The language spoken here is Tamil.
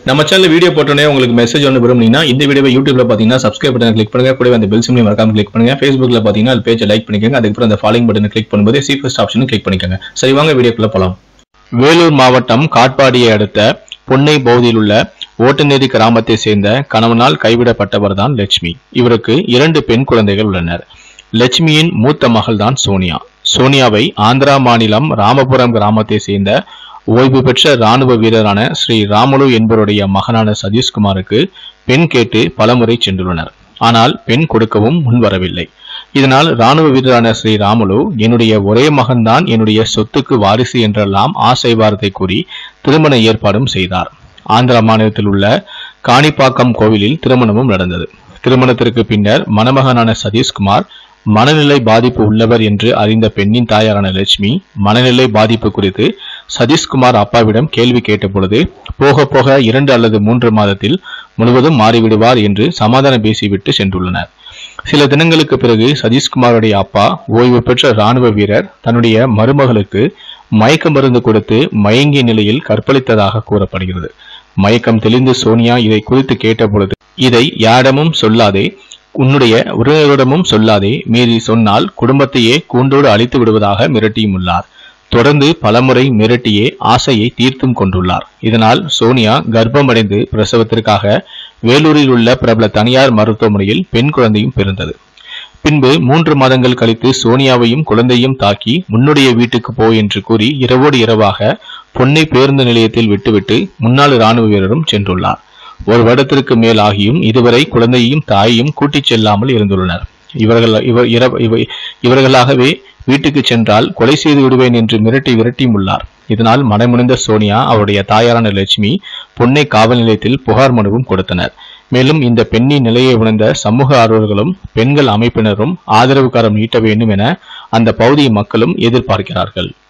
நம்ம சேனல் வீடியோ போட்டோனே உங்களுக்கு மெசேஜ் ஒன்று விரும்புனீங்கன்னா இந்த வீடியோவை யூடியூப்ல பாத்தீங்கன்னா சப்ஸ்கிரைப் பட்டன் கிளிக் பண்ணுங்க, கூடவே அந்த பெல் சிம்பலையும் மறக்காம கிளிக் பண்ணுங்க. Facebookல பாத்தீங்கன்னா அது பேஜை லைக் பண்ணிக்கோங்க. அதுக்கப்புறம் அந்த ஃபாலோயிங் பட்டனை கிளிக் பண்ணும்போது சி ஃபர்ஸ்ட் ஆப்ஷனும் கிளிக் பண்ணிக்கோங்க. சரி வாங்க வீடியோக்குள்ள போலாம். வேலூர் மாவட்டம் காட்பாடியை அடுத்த பொன்னை பகுதியில் உள்ள ஓட்டநேரி கிராமத்தை சேர்ந்த கணவனால் கைவிடப்பட்டவர் தான் லட்சுமி. இவருக்கு 2 பெண் குழந்தைகள் உள்ளனர். லட்சுமியின் மூத்த மகள் தான் சோனியா. சோனியாவை ஆந்திரா மாநிலம் ராமபுரம் கிராமத்தை சேர்ந்த ஓய்வு பெற்ற ராணுவ வீரரான ஸ்ரீ ராமுலு என்பவருடைய மகனான சதீஷ்குமாருக்கு பெண் கேட்டு பலமுறை சென்றுள்ளனர். ஆனால் பெண் கொடுக்கவும் முன்வரவில்லை. இதனால் ராணுவ வீரரான ஸ்ரீ ராமுலு என்னுடைய ஒரே மகன்தான் என்னுடைய சொத்துக்கு வாரிசு என்றெல்லாம் ஆசை வார்த்தை கூறி திருமண ஏற்பாடும் செய்தார். ஆந்திர மாநிலத்தில் உள்ள காணிப்பாக்கம் கோவிலில் திருமணமும் நடந்தது. திருமணத்திற்கு பின்னர் மணமகனான சதீஷ்குமார் மனநிலை பாதிப்பு உள்ளவர் என்று அறிந்த பெண்ணின் தாயாரான லட்சுமி மனநிலை பாதிப்பு குறித்து சதீஷ்குமார் அப்பாவிடம் கேள்வி கேட்ட பொழுது போக போக 2 அல்லது 3 மாதத்தில் முழுவதும் மாறிவிடுவார் என்று சமாதானம் பேசிவிட்டு சென்றுள்ளனர். சில தினங்களுக்கு பிறகு சதீஷ்குமாருடைய அப்பா ஓய்வு பெற்ற ராணுவ வீரர் தன்னுடைய மருமகளுக்கு மயக்க மருந்து கொடுத்து மயங்கிய நிலையில் கற்பழித்ததாக கூறப்படுகிறது. மயக்கம் தெளிந்து சோனியா இதை குறித்து கேட்ட பொழுது, இதை யாரிடமும் சொல்லாதே, உன்னுடைய உறவினரிடமும் சொல்லாதே, மீறி சொன்னால் குடும்பத்தையே கூண்டோடு அழித்து விடுவதாக மிரட்டியும் உள்ளார். தொடர்ந்து பலமுறை மிரட்டியே ஆசையை தீர்த்தும் கொண்டுள்ளார். இதனால் சோனியா கர்ப்பமடைந்து பிரசவத்திற்காக வேலூரில் உள்ள பிரபல தனியார் மருத்துவமனையில் பெண் குழந்தையும் பிறந்தது. பின்பு 3 மாதங்கள் கழித்து சோனியாவையும் குழந்தையும் தாக்கி உன்னுடைய வீட்டுக்கு போ என்று கூறி இரவோடு இரவாக பொன்னை பேருந்து நிலையத்தில் விட்டுவிட்டு முன்னாள் ராணுவ வீரரும் சென்றுள்ளார். 1 வருடத்திற்கு மேல் ஆகியும் இதுவரை குழந்தையையும் தாயையும் கூட்டிச் செல்லாமல் இருந்துள்ளனர். இவர்களாகவே வீட்டுக்கு சென்றால் கொலை செய்து விடுவேன் என்று விரட்டியும் உள்ளார். இதனால் மனமுடிந்த சோனியா அவருடைய தாயாரான லட்சுமி பொன்னை காவல் நிலையத்தில் புகார் மனுவும் கொடுத்தனர். மேலும் இந்த பெண்ணின் நிலையை உணர்ந்த சமூக ஆர்வலர்களும் பெண்கள் அமைப்பினரும் ஆதரவு கரம் நீட்ட வேண்டும் என அந்த பகுதி மக்களும் எதிர்பார்க்கிறார்கள்.